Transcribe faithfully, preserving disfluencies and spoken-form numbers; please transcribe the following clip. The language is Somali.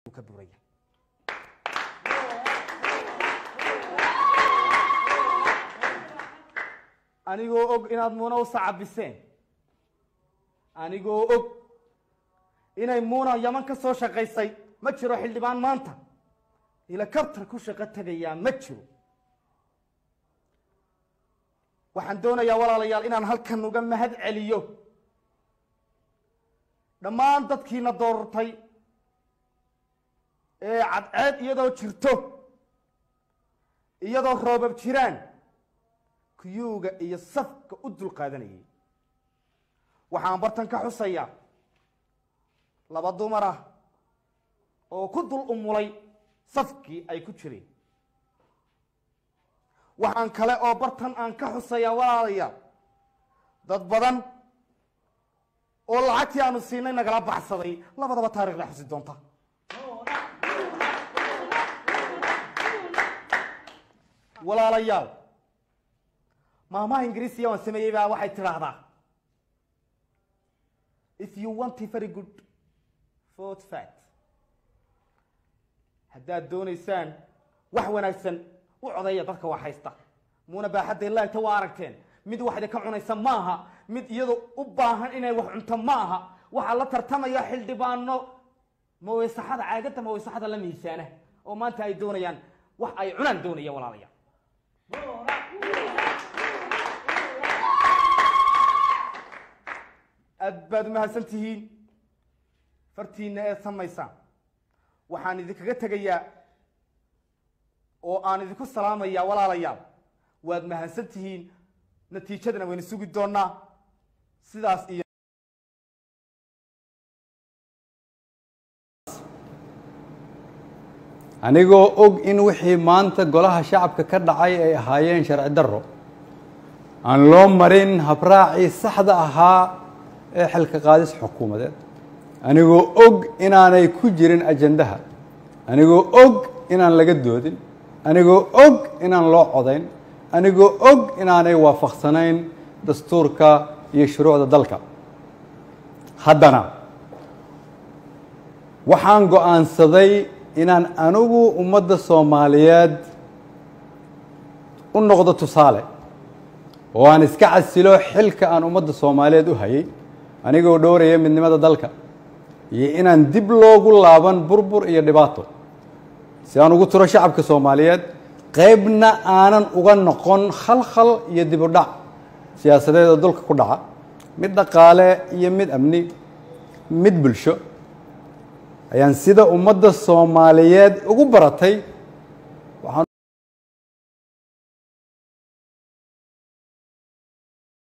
buu ka buraya anigoo og inaad muuna u sacabiseen anigoo og inay muuna yaman ka soo shaqaysay ma jiro xildhibaan maanta helicopter ku shaqo tagayaa ma jiro waxaan doonayaa walaalayaal inaan halkan uga mahad celiyo dhammaan dadkiina doortay ee cadceed iyadoo jirto iyadoo roobab jiraan kuyuuga iyo safka u dul qaadanayay waxaan bartan ka xusayaa laba dumar ah oo ku dul umulay safkii ay ku jireen waxaan kale oo bartan aan ka xusayaa walaalayaal dad badan oo lacagtii aanu siinay nagala baxsaday labadaba taariikh la xusi doonta walaalayaal maamaha ingiriisiya waan sameeyey baa waxay tidhaahdaa if you want a very good vote fat haddaad doonaysaan wax wanaagsan u codeeya dadka wax haysta muuna baaxadda ilaagta waa aragteen mid waxda ka cunaysa maaha mid iyadu u baahan inay wax cunto maaha waxaa la tartamaya xildhibaano maweysaxada caagadda maweysaxada la miisaana oo maanta ay doonayaan wax ay cunaan doonaya walaalayaal aad baad umahadsan tihiin fartiina ee samaysaan waxaan idinkaga tegayaa oo aan idinku salaamayaa walaalayaal waad mahadsan tihiin natiijadana waynu sugi doonaa sidaas iyo anigoo og in wixii maanta golaha shacabka ka dhacay ay ahaayeen sharci darro aan loo marin habraacii saxda ahaa ee xilka qaadis xukuumadeed anigoo og inaanay ku jirin ajandaha anigoo og inaan laga doodin anigoo og inaan loo codayn anigoo og inaanay waafaqsanayn dastuurka iyo shuruucda dalka haddana waxaan go'aansaday inaan anigu ummadda soomaaliyeed u noqdo tusaale oo aan iska casilo xilka aan ummadda soomaaliyeed u hayay anigoo dhowraya midnimada dalka iyo inaan dib loogu laaban burbur iyo dhibaato si aan ugu turo shacabka soomaaliyeed qaybna aanan uga noqon khalkhal iyo dib u dhac siyaasadeed oo dalka ku dhaca mid dhaqaale iyo mid amni mid bulsho ayaan sida ummadda soomaaliyeed ugu baratay